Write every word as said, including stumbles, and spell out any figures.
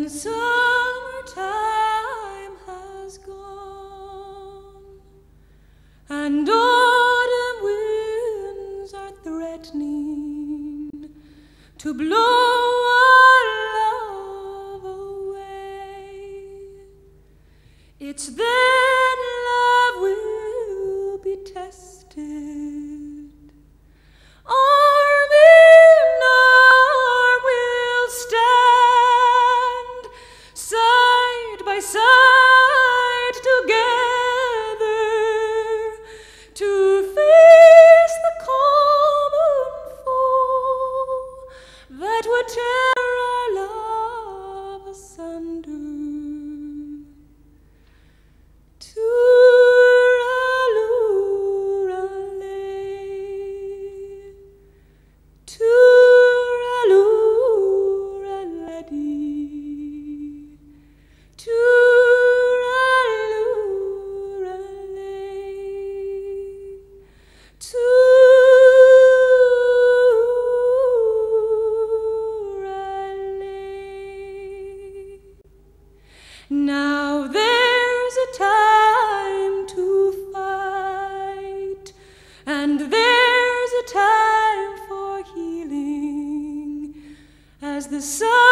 when summertime has gone and autumn winds are threatening to blow our love away. It's then love will be tested. Arm in arm we'll stand, side by side together, to face the common foe that would tear our love asunder. Now there's a time to fight, and there's a time for healing, as the sun